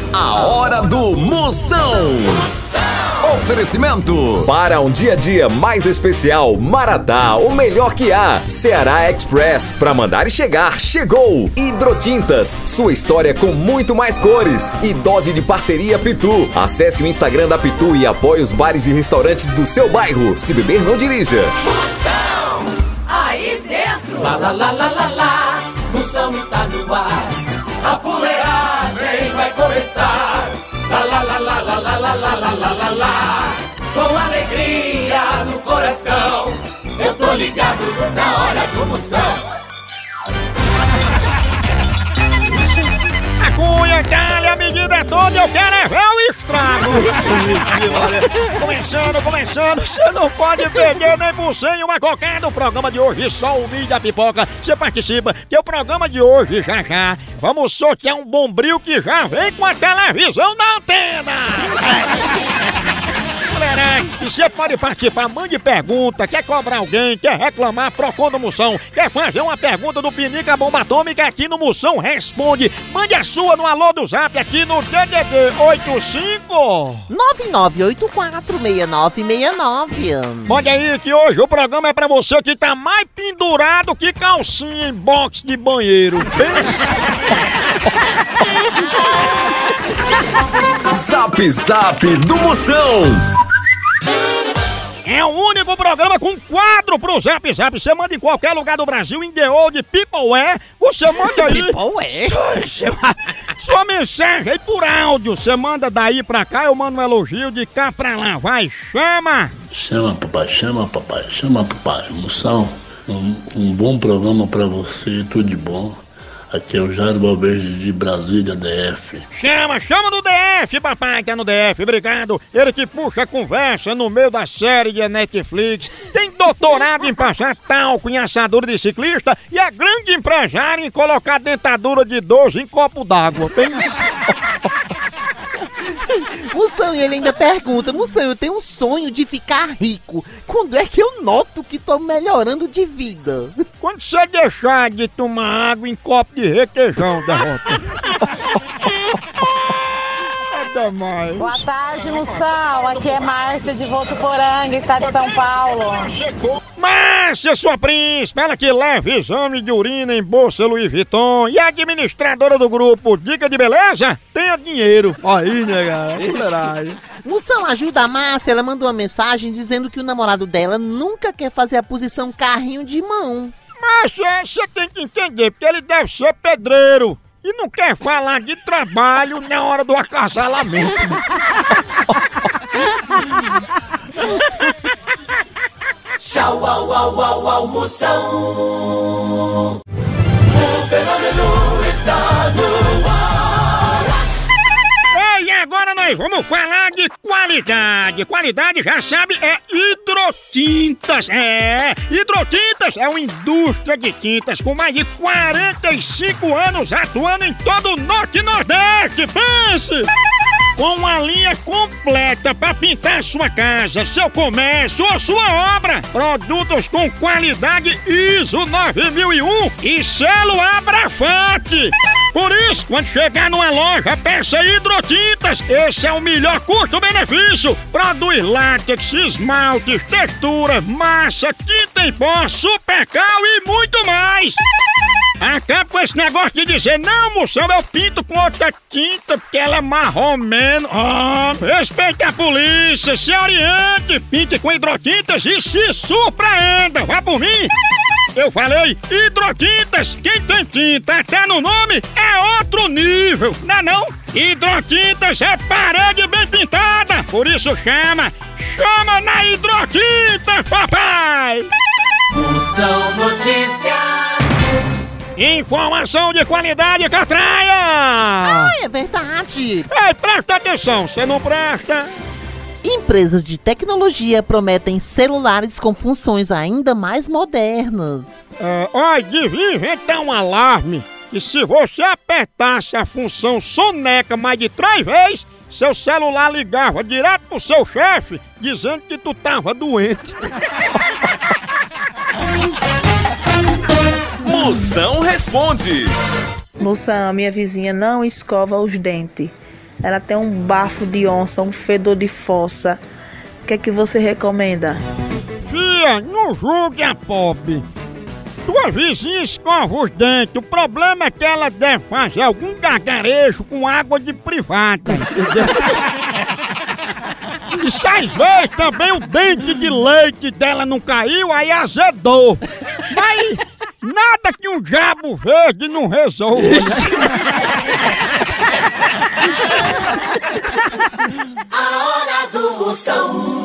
A hora do Moção. Oferecimento. Para um dia a dia mais especial, Maratá, o melhor que há. Ceará Express, pra mandar e chegar, chegou. Hidrotintas, sua história com muito mais cores. E dose de parceria Pitu. Acesse o Instagram da Pitu e apoie os bares e restaurantes do seu bairro. Se beber, não dirija. Moção, aí dentro. Lá, lá, lá, lá, lá, lá. Moção está no ar. A fuleagem vai começar. Lá, lá, lá, lá, lá, lá, lá, lá, lá, lá, lá, lá. Com alegria no coração, eu tô ligado na hora do Moção. A cunha, calha, a medida é toda, eu quero é ver o estrago. Começando, você não pode perder nem por cem uma cocada. O programa de hoje, só o vídeo da pipoca, você participa, que o programa de hoje, já, vamos sortear um bombril que já vem com a televisão na antena. E você pode participar, mande pergunta, quer cobrar alguém, quer reclamar, Procon do Moção, quer fazer uma pergunta do Pinica Bomba Atômica aqui no Moção Responde. Mande a sua no Alô do Zap aqui no DDD 85-9984-6969. Mande aí que hoje o programa é pra você que tá mais pendurado que calcinha em box de banheiro. Zap Zap do Moção. É o único programa com quadro pro Zap Zap. Você manda em qualquer lugar do Brasil, em The Old People você manda aí. Sua mensagem aí por áudio. Você manda daí pra cá, eu mando um elogio, de cá pra lá. Vai, chama! Chama papai. Moção, um bom programa pra você, tudo de bom. Aqui é o Jairo Valverde de Brasília, DF. Chama do DF, papai, tá no DF, obrigado. Ele que puxa a conversa no meio da série de Netflix. Tem doutorado em passar talco em assadura de ciclista e é grande empresário em colocar dentadura de 12 em copo d'água. Moção, e ele ainda pergunta: Moção, eu tenho um sonho de ficar rico. Quando é que eu noto que tô melhorando de vida? Quando você deixar de tomar água em copo de requeijão, derrota. Mais. Boa tarde, Moção. Aqui é Márcia de Votuporanga, estado de São Paulo. Márcia, sua príncipe, ela que leva exame de urina em bolsa Louis Vuitton e administradora do grupo Dica de Beleza, tenha dinheiro. Aí, né, galera? Moção, ajuda a Márcia. Ela mandou uma mensagem dizendo que o namorado dela nunca quer fazer a posição carrinho de mão. Márcia, você tem que entender, porque ele deve ser pedreiro. E não quer falar de trabalho na hora do acasalamento. Tchau, au, Moção. O fenômeno está no ar. E agora nós vamos falar de qualidade. Qualidade, já sabe, é Hidrotintas. Hidrotintas é uma indústria de tintas com mais de 45 anos atuando em todo o Norte e Nordeste. Pense! Com uma linha completa para pintar sua casa, seu comércio ou sua obra. Produtos com qualidade ISO 9001 e selo Abrafate. Por isso, quando chegar numa loja, peça Hidrotintas. Esse é o melhor custo-benefício. Produz látex, esmaltes, textura, massa, tinta em pó, supercal e muito mais. Acaba com esse negócio de dizer: não, Moção, eu pinto com outra tinta porque ela é marromeno. Respeite a polícia, se oriente, pinte com Hidrotintas e se surpreenda. Vá por mim. Eu falei Hidrotintas. Quem tem tinta até no nome é outro nível, não é não? Hidrotintas é parede bem pintada. Por isso chama na Hidrotintas, papai. Moção Notícias. Informação de qualidade, Catraia! É verdade! Ei, presta atenção, você não presta? Empresas de tecnologia prometem celulares com funções ainda mais modernas. Devia inventar um alarme que se você apertasse a função soneca mais de 3 vezes, seu celular ligava direto pro seu chefe dizendo que tu tava doente. Moção responde. Moção, minha vizinha não escova os dentes. ela tem um bafo de onça, um fedor de fossa. O que é que você recomenda? Fia, não julgue a pobre. Tua vizinha escova os dentes. O problema é que ela deve fazer algum gargarejo com água de privada. E se às vezes também o dente de leite dela não caiu, aí azedou. Mas nada que um diabo verde não resolva. A hora do Moção.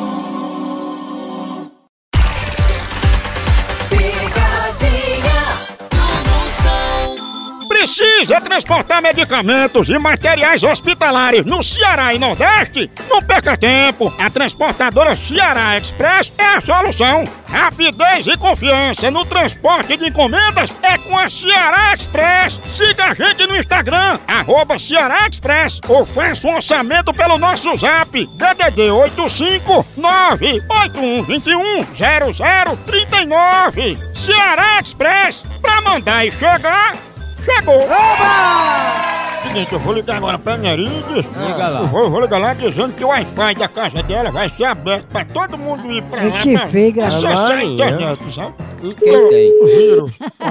Precisa transportar medicamentos e materiais hospitalares no Ceará e Nordeste? Não perca tempo! A transportadora Ceará Express é a solução! Rapidez e confiança no transporte de encomendas é com a Ceará Express! Siga a gente no Instagram, @Ceará Express, ou faça um orçamento pelo nosso zap DDD 859-8121-0039. Ceará Express, pra mandar e chegar. Chegou! Oba! Seguinte, eu vou ligar agora pra Nereide. Liga lá. Eu vou ligar lá dizendo que o Wi-Fi da casa dela vai ser aberto pra todo mundo ir pra lá pra acessar a internet, sabe? Quem tem? O vírus.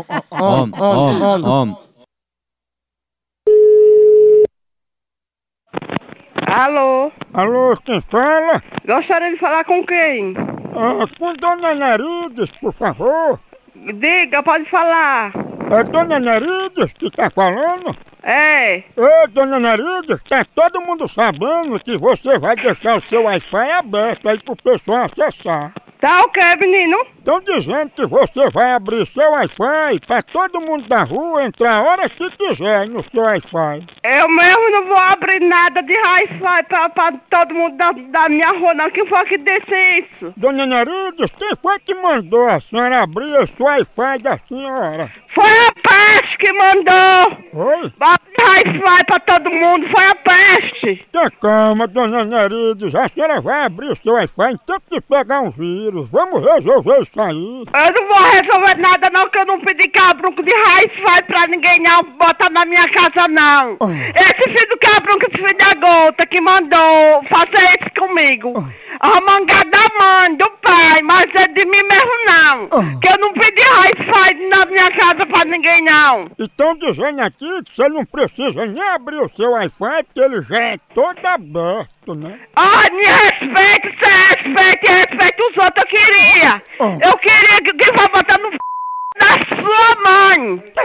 Alô? Alô, quem fala? Gostaria de falar com quem? Com Dona Nereide, por favor. Diga, pode falar. É Dona Nereide que tá falando? É. Ei, Dona Nereide, tá todo mundo sabendo que você vai deixar o seu Wi-Fi aberto aí pro pessoal acessar. Tá ok, menino? Estão dizendo que você vai abrir seu Wi-Fi pra todo mundo da rua entrar a hora que quiser no seu Wi-Fi. Eu mesmo não vou abrir nada de Wi-Fi pra todo mundo da minha rua, não. Quem foi que disse isso? Dona Nereide, quem foi que mandou a senhora abrir esse Wi-Fi da senhora? Foi a peste que mandou! Oi? Abrir Wi-Fi pra todo mundo, foi a peste! Tenha calma, Dona Nereide, a senhora vai abrir o seu Wi-Fi em tempo de pegar um vírus. Vamos resolver isso aí. Eu não vou resolver nada não, que eu não pedi cabrunco de Wi-Fi pra ninguém não botar na minha casa não. Esse filho do cabrunco, esse filho da gota que mandou fazer isso comigo. A mangá da mãe, do pai, mas é de mim mesmo não. Que eu não pedi Wi-Fi na minha casa pra ninguém não. E estão dizendo aqui que você não precisa nem abrir o seu Wi-Fi porque ele já é todo aberto, né? Ah, me respeite, você respeite e respeite os outros, eu queria. Eu queria que alguém vai botar no da sua mãe.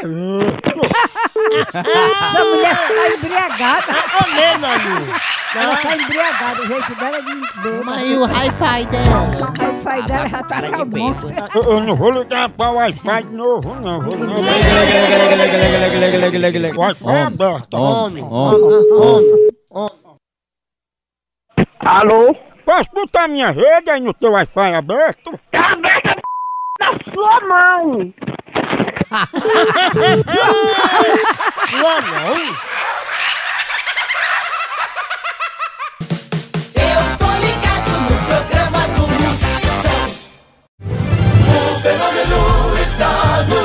Essa mulher tá embriagada. Ela tá embriagada, o jeito dela é de beber. Mas e o Wi-Fi dela? O Wi-Fi dela já tá calmando. Eu não vou ligar pra Wi-Fi de novo, não. Vou não. Wi-Fi aberto. Alô? Posso botar minha rede aí no teu Wi-Fi aberto? Tá aberta da sua mãe. Sua mãe? Eu tô ligado no programa do Moção. O fenômeno está no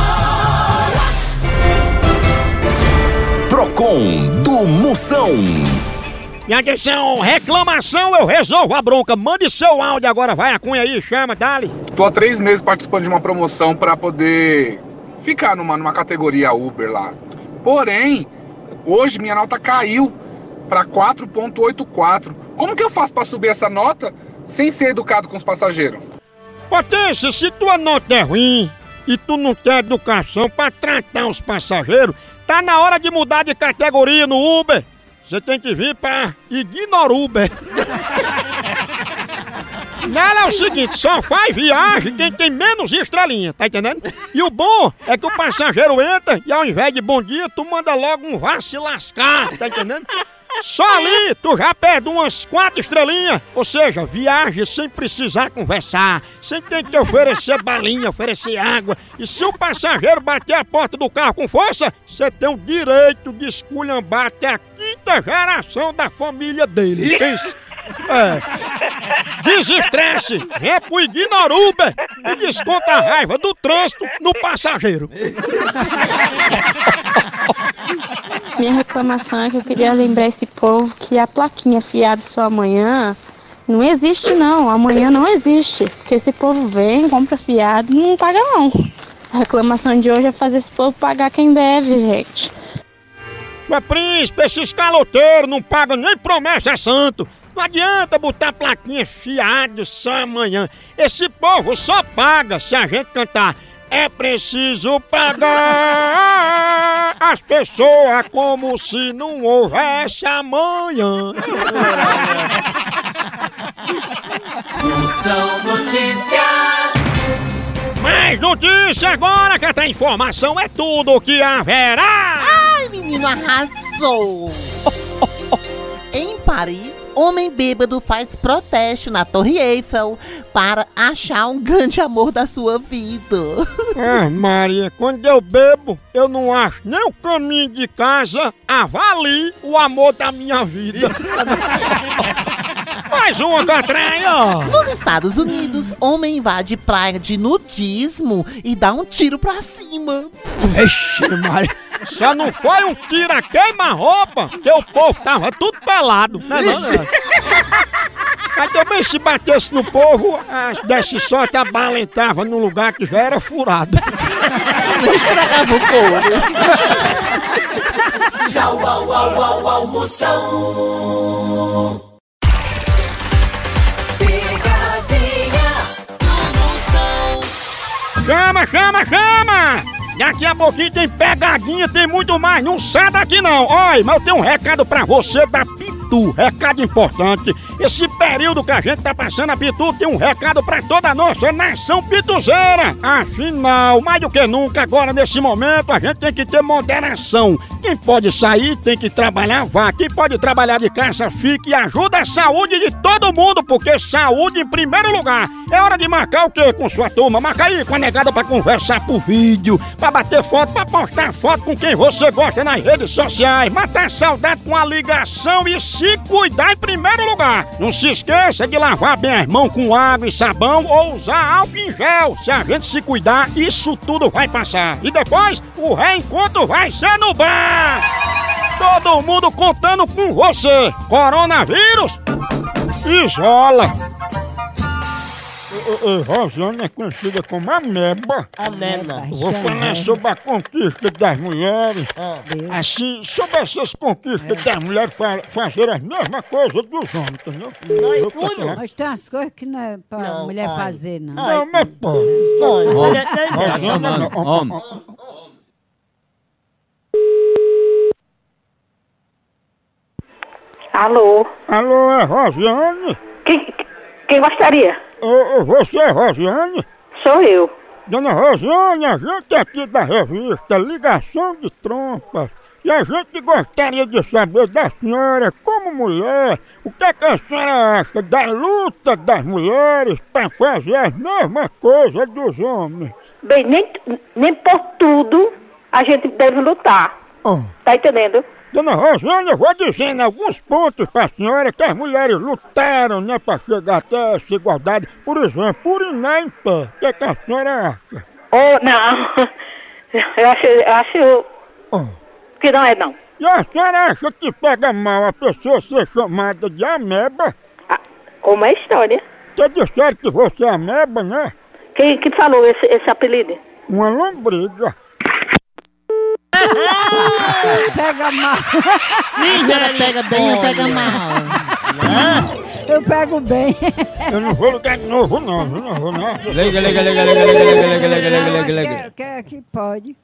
ar. Procon do Moção. E atenção, reclamação, eu resolvo a bronca. Mande seu áudio agora, vai a cunha aí, chama, dale. Tô há 3 meses participando de uma promoção pra poder ficar numa categoria Uber lá. Porém, hoje minha nota caiu pra 4.84. Como que eu faço pra subir essa nota sem ser educado com os passageiros? Potência, se tua nota é ruim e tu não tem educação pra tratar os passageiros, tá na hora de mudar de categoria no Uber. Você tem que vir pra Ignoruber. Nela é o seguinte, só faz viagem quem tem menos estrelinha, tá entendendo? E o bom é que o passageiro entra e ao invés de bom dia, tu manda logo um vá se lascar, tá entendendo? Só ali tu já perde umas 4 estrelinhas, ou seja, viagem sem precisar conversar, sem ter que oferecer balinha, oferecer água. E se o passageiro bater a porta do carro com força, você tem o direito de esculhambar até a 5ª geração da família dele. Desestresse, vem pro Ignoruber e desconta a raiva do trânsito no passageiro. Minha reclamação é que eu queria lembrar esse povo que a plaquinha fiado só amanhã não existe não, amanhã não existe. Porque esse povo vem, compra fiado e não paga não. A reclamação de hoje é fazer esse povo pagar quem deve, gente. Sua príncipe, esses caloteiros não pagam nem promessa santo. Não adianta botar plaquinha fiado só amanhã. Esse povo só paga se a gente cantar. É preciso pagar as pessoas como se não houvesse amanhã. Moção Notícias. Mais notícia agora, que essa informação é tudo o que haverá. Ai, menino, arrasou. Em Paris, homem bêbado faz protesto na Torre Eiffel para achar um grande amor da sua vida. Ah, Maria, quando eu bebo, eu não acho nem o caminho de casa, avalie o amor da minha vida. Mais uma, Catranha! Nos Estados Unidos, homem invade praia de nudismo e dá um tiro pra cima. Ixi, Maria. Só não foi um tiro a queima-roupa, que o povo tava tudo pelado. Não é não? Mas também se batesse no povo, desse sorte, a bala entrava num lugar que já era furado. Não estragava o couro. Tchau, au, Moção. Chama, chama, chama! Daqui a pouquinho tem pegadinha, tem muito mais, não sai daqui não! Olha, mas eu tenho um recado pra você da Pitu, recado importante. Esse período que a gente tá passando, a Pitu tem um recado pra toda a nossa nação pituzeira. Afinal, mais do que nunca, agora nesse momento, a gente tem que ter moderação. Quem pode sair tem que trabalhar, vá. Quem pode trabalhar de casa, fique e ajuda a saúde de todo mundo, porque saúde em primeiro lugar. É hora de marcar o quê com sua turma? Marca aí com a negada pra conversar por vídeo, pra bater foto, pra postar foto com quem você gosta nas redes sociais, matar saudade com a ligação e se cuidar em primeiro lugar. Não se esqueça de lavar bem as mãos com água e sabão ou usar álcool em gel. Se a gente se cuidar, isso tudo vai passar. E depois, o reencontro vai ser no bar. Todo mundo contando com você. Coronavírus, isola. Rosana é conhecida como Ameba. Ameba. Vou falar sobre a conquista das mulheres. Assim, sobre essas conquistas das mulheres fazer as mesmas coisas dos homens, entendeu? Mas tem umas coisas que não é pra mulher fazer, não. Não, mas pode. Rosana não. Alô? Alô, é Rosiane? Quem gostaria? Você é Rosiane? Sou eu. Dona Rosiane, a gente aqui da revista Ligação de Trompas e a gente gostaria de saber da senhora, como mulher, o que a senhora acha da luta das mulheres para fazer as mesmas coisas dos homens? Bem, nem por tudo a gente deve lutar. Tá entendendo? Dona Rosiane, eu vou dizendo alguns pontos para a senhora que as mulheres lutaram, né, para chegar até essa igualdade. Por exemplo, urinar em pé. O que a senhora acha? Não. Eu acho que não é não. E a senhora acha que pega mal a pessoa ser chamada de ameba? Como é a história? Você disseram que você é ameba, né? Quem falou esse apelido? Uma lombriga. Pega mal. A senhora pega bem ou pega mal? Eu pego bem. Eu não vou ligar de novo, não. Não vou, não. Lega. Que pode.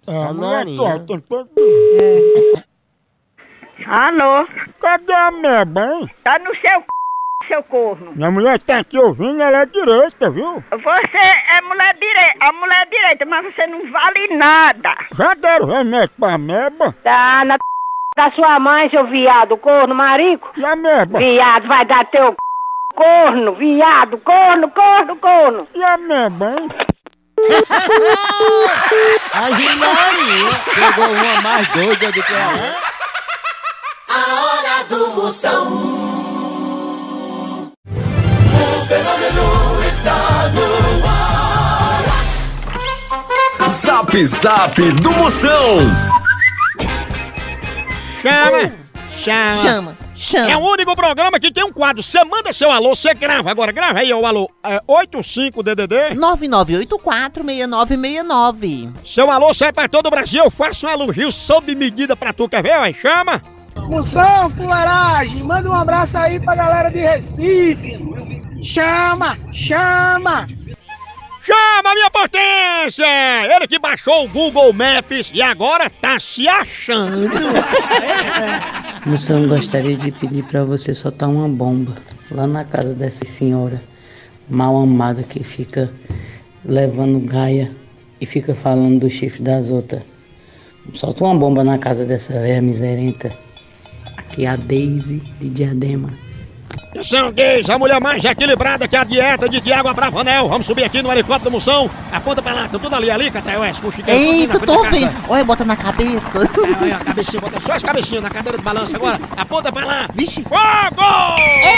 Alô? Cadê a ameba, hein? Tá no seu corno. Minha mulher tá aqui ouvindo, ela é direita, viu? Você é mulher direita, a mulher direita, mas você não vale nada. Já deram remédio pra ameba? Tá na da sua mãe, seu viado, corno, marico. E a ameba? Viado, vai dar teu corno, viado, corno. E a ameba, hein? A Maria pegou uma mais doida do que a outra. A hora do Moção. O fenômeno está no ar. Zap Zap do Moção. Chama. É o único programa que tem um quadro. Você manda seu alô, você grava. Agora, grava aí o alô. 85-DDD 9984-6969. Seu alô sai pra todo o Brasil. Eu faço um elogio sob medida pra tu. Quer ver? Aí, chama. Moção, fuleiragem. Manda um abraço aí pra galera de Recife. Chama. Chama, minha potência! Ele que baixou o Google Maps e agora tá se achando. Moção, gostaria de pedir pra você soltar uma bomba lá na casa dessa senhora mal amada que fica levando gaia e fica falando do chifre das outras. Solta uma bomba na casa dessa velha miserenta. Aqui é a Daisy de Diadema. Atenção, Deise, a mulher mais equilibrada que a dieta de Tiago Abravanel. Vamos subir aqui no helicóptero da Moção. Aponta pra lá, tá tudo ali, Catraioés. Eita, tô vendo. Olha, bota na cabeça. Olha, a cabecinha, bota só as cabecinhas na cadeira de balanço agora. Aponta pra lá. Vixe. Fogo!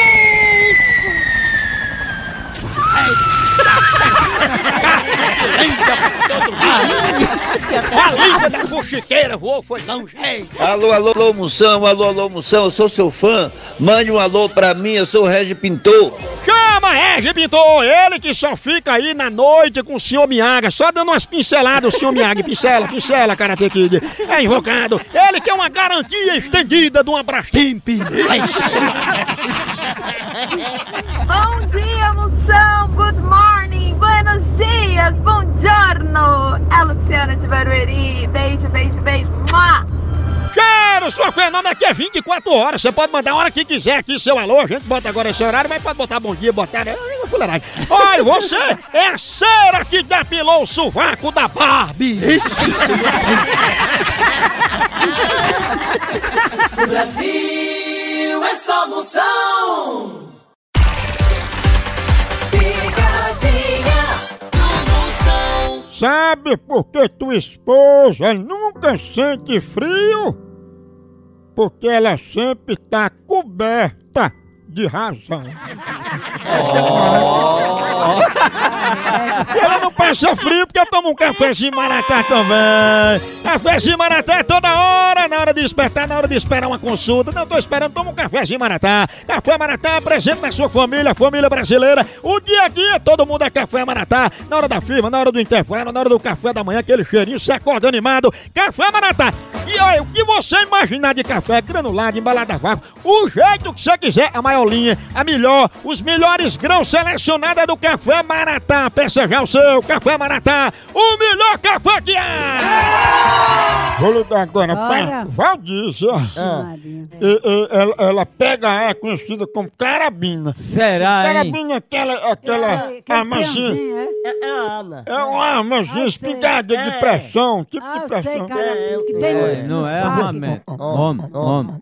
A língua da fuxiqueira voou, foi longe. Alô, Moção, eu sou seu fã. Mande um alô pra mim, eu sou o Regi Pintor. Chama Regi Pintor, ele que só fica aí na noite com o senhor Miyaga, só dando umas pinceladas, o senhor Miyaga, pincela, Karate Kid. É invocado, ele que é uma garantia estendida de uma Brastemp. Bom dia, Moção, good morning, buenos dias, buongiorno. É a Luciana de Barueri, beijo. Mua. Cheiro, sua fenômeno aqui é 24 horas. Você pode mandar a hora que quiser aqui seu alô. A gente bota agora esse horário, mas pode botar bom dia, botar. Olha, você é a cera que depilou o sovaco da Barbie. O Brasil é só Moção. Picadinha do Moção. Sabe por que tua esposa nunca sente frio? Porque ela sempre tá coberta de razão. Ela não passa frio porque eu tomo um cafezinho Maratá também. Cafezinho Maratá é toda hora, na hora de despertar, na hora de esperar uma consulta. Não tô esperando, toma um cafezinho Maratá. Café Maratá, presente na sua família, família brasileira. O dia a dia, todo mundo é café Maratá. Na hora da firma, na hora do intervalo, na hora do café da manhã, aquele cheirinho, você acorda animado. Café Maratá. E olha, o que você imaginar de café, granulado, embalado a vácuo, o jeito que você quiser, a maior linha, a melhor, os melhores grãos selecionados é do Café Maratá. Peça já o seu Café Maratá, o melhor café que há! Vou ligar agora pra Valdícia. Ela é conhecida como carabina. Será, hein? Carabina é aquela armazinha. É uma armazinha espingarda de pressão, tipo de pressão. Que tem não é armamento. Homem.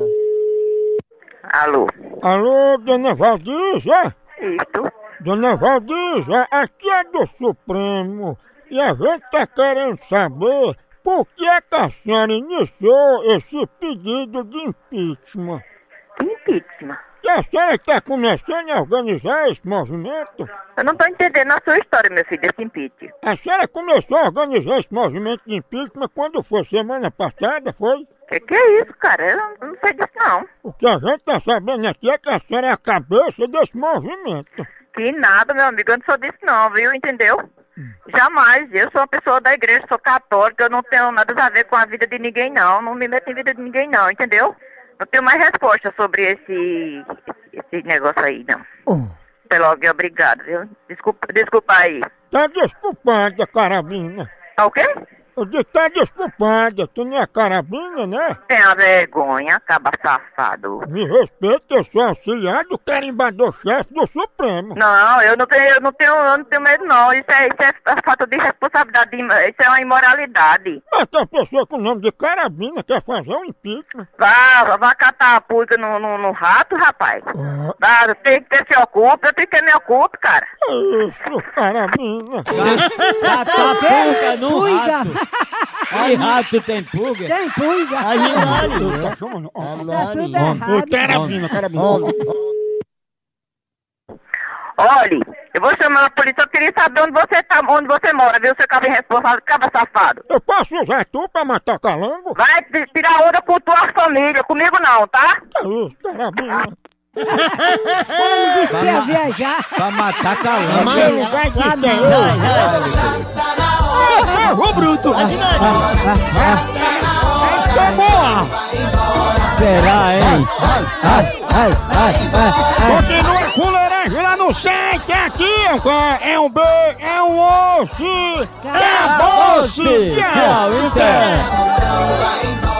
Alô, dona Valdícia? Isso. Dona Valdícia, aqui é do Supremo e a gente tá querendo saber por que é que a senhora iniciou esse pedido de impeachment. Impeachment? E a senhora está começando a organizar esse movimento? Eu não tô entendendo a sua história, meu filho, desse impeachment. A senhora começou a organizar esse movimento de impeachment quando foi? Semana passada, foi? Que é isso, cara? Eu não sei disso, não. O que a gente tá sabendo aqui é que a senhora é a cabeça desse movimento. Que nada, meu amigo, eu não sou disso não, viu? Entendeu? Jamais. Eu sou uma pessoa da igreja, sou católica, eu não tenho nada a ver com a vida de ninguém, não. Não me meto em vida de ninguém, não, entendeu? Não tenho mais resposta sobre esse negócio aí, não. Até logo, obrigado, viu? Desculpa aí. Tá desculpada, carabina. Tá o quê? Eu disse, tá desculpada, tu não é carabina, né? Tenha vergonha, acaba safado. Me respeita, eu sou auxiliar do carimbador-chefe do Supremo. Não, eu não tenho medo não, isso é falta de responsabilidade, isso é uma imoralidade. Mas tem uma pessoa com o nome de carabina quer fazer um impeachment. Vá catar a pulga no rato, rapaz. Tem que ter se ocupe, eu tenho que me ocupe, cara. Isso, carabina. Catar a pulga no rato. Aí rato tem pulga? Tem pulga. Aí carabina. Olhe, Eu vou chamar a polícia, eu queria saber onde você mora, viu, seu cabo irresponsável, cabo safado. Eu posso usar tu pra matar calango? Vai tirar onda com tua família, comigo não, tá? Isso, carabinha. Ele disse que ia viajar. Pra matar calango. Ô, bruto! Será, hein? Continua com laranja lá no site, aqui é um B, é um osso, acabou-se! Tchau, então.